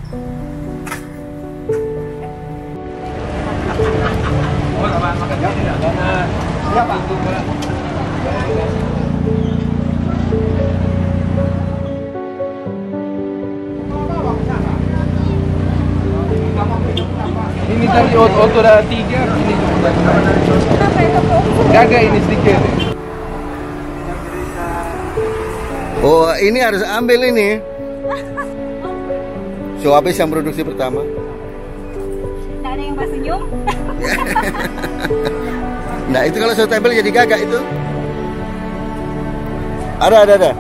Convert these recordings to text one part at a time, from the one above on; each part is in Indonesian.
Siapa? Ini tadi Oto ada 3, ini gaga ini sedikit. Oh, ini harus ambil ini. So, habis yang produksi pertama. Nggak ada yang pas senyum. Nah, itu kalau suitable jadi gagak itu. Ada.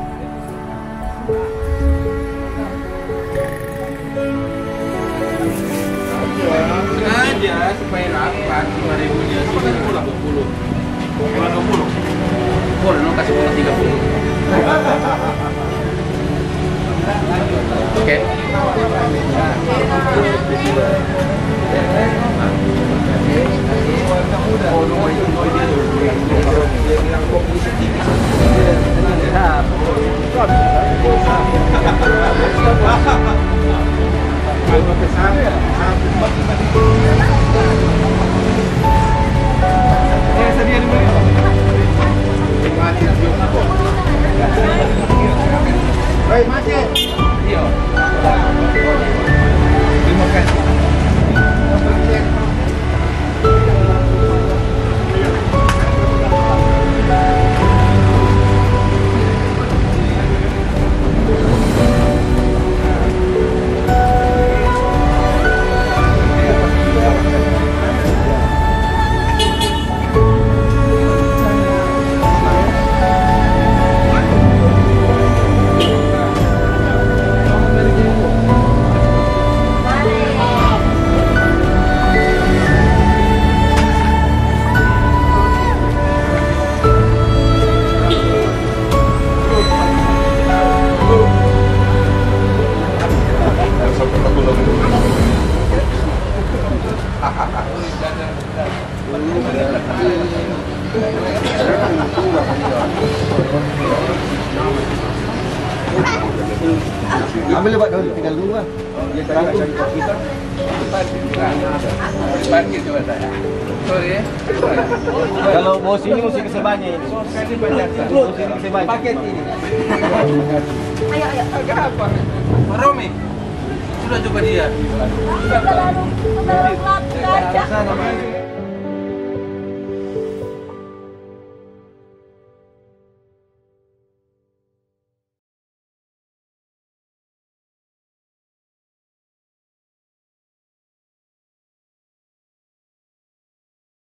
Sengaja supaya dapat 5.000-nya. Sini pulang 20. Pulang 20. Boleh lo kasih pulang 30. Oke. Hei, masih. Iya. Terima kasih. Ambil Pak daun, tinggal dua. Dia terang cari kita. Parkir coba saya. Sorry ya. Kalau bos ini mesti ke Sebanya ini. Kasih banyak. Mesti ke Sebanya. Paket ini. Ayo. Agak apa? Pak Romi. Sudah coba dia. Terlalu gelap, nggak ada.